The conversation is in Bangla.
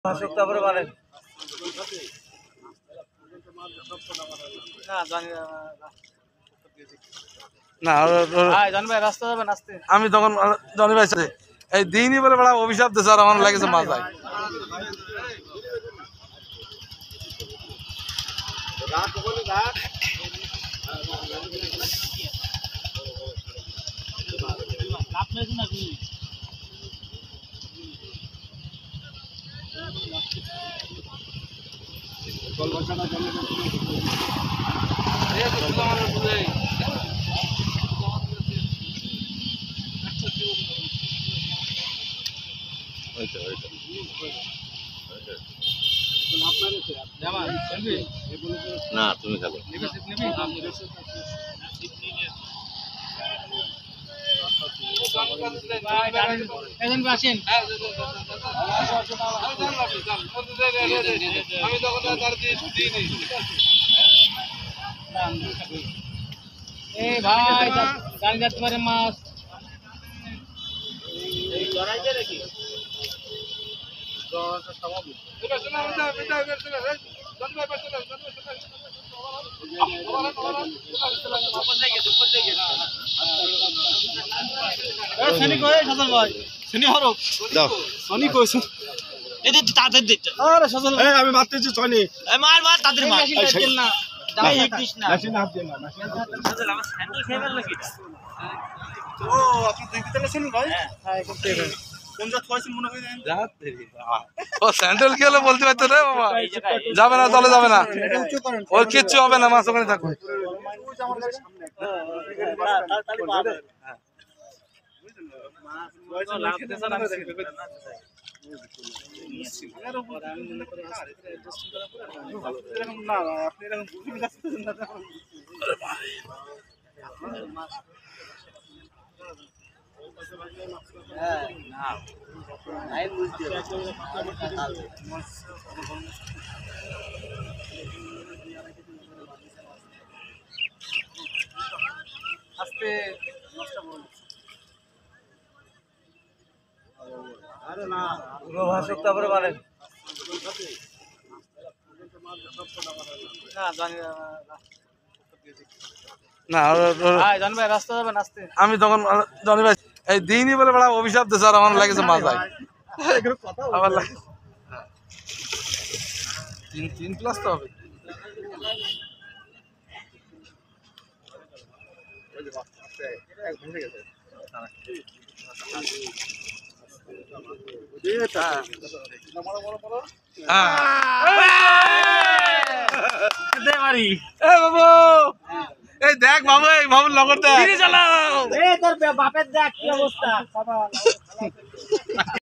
তারপরে বলেন না রাস্তা যাবেন আসতে। আমি তখন জনি ভাই সাথে এই দিনই বলে বড় অভিশাপ দিছে আর আমার লাগেছে মাথায়। না তুমি খেলো তোমার মাছ আমি মারতেছি সনি মার মার তাদের মার না ও আপনি দেখতে পেলেছেন ভাই কোন জাত হয়েছেন মনে হয় ও স্যান্ডেল কি হলো বলতে পারতো রে বাবা যাবে না দলে যাবে না ওর কিচ্ছু হবে না মাছ ওখানে থাকবে না আপনি এরকম বুঝে যাচ্ছেন না আস্তে আরে না ভাষক তারপরে বলেন না জানি ভাই রাস্তা যাবেন আসতে। আমি তখন জনি ভাই এই দিনই বলে বড় অভিশাপ দিছে আর আমার লাগেছে মাথায়। আমার লাগে 3 প্লাস তো হবে। এই দেখ বাবু এই বাবুর লগর দেখ। তোর বাপের দেখ কি অবস্থা